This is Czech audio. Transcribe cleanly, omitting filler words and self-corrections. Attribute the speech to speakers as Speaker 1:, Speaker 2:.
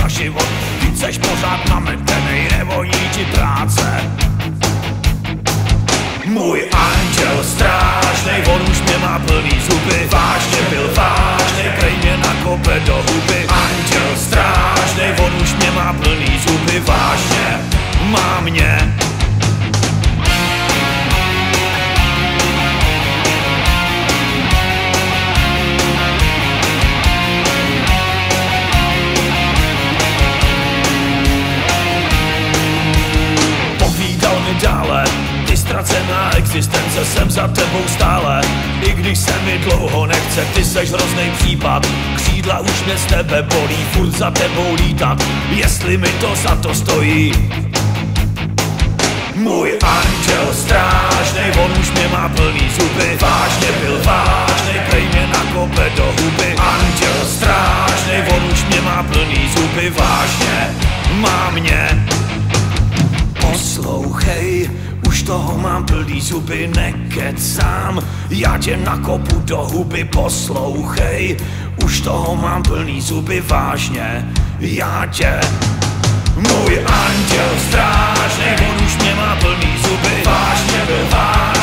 Speaker 1: na život. Ty seš pořád namentenej, nevoní ti práce. Můj anděl strážnej, on už mě má plný zuby. Vážně byl vážnej, prej mě nakope do huby. Anděl strážnej, on už mě má plný zuby. Vážně má mě. Povídal mi dále, ty ztracená existence, jsem za tebou stále. I když se mi dlouho nechce, ty seš hroznej případ. Křídla už mě z tebe bolí, furt za tebou lítat, jestli mi to za to stojí. Můj anděl strážnej, on už mě má plný zuby. Vážně byl vážnej, prej mě nakope do huby. Anděl strážnej, on už mě má plný zuby. Vážně má mě. Poslouchej, už toho mám plný zuby, nekecám, já tě nakopu do huby. Poslouchej, už toho mám plný zuby, vážně, já tě. Můj anděl strážnej, on už mě má plný zuby. Vážně byl vážný.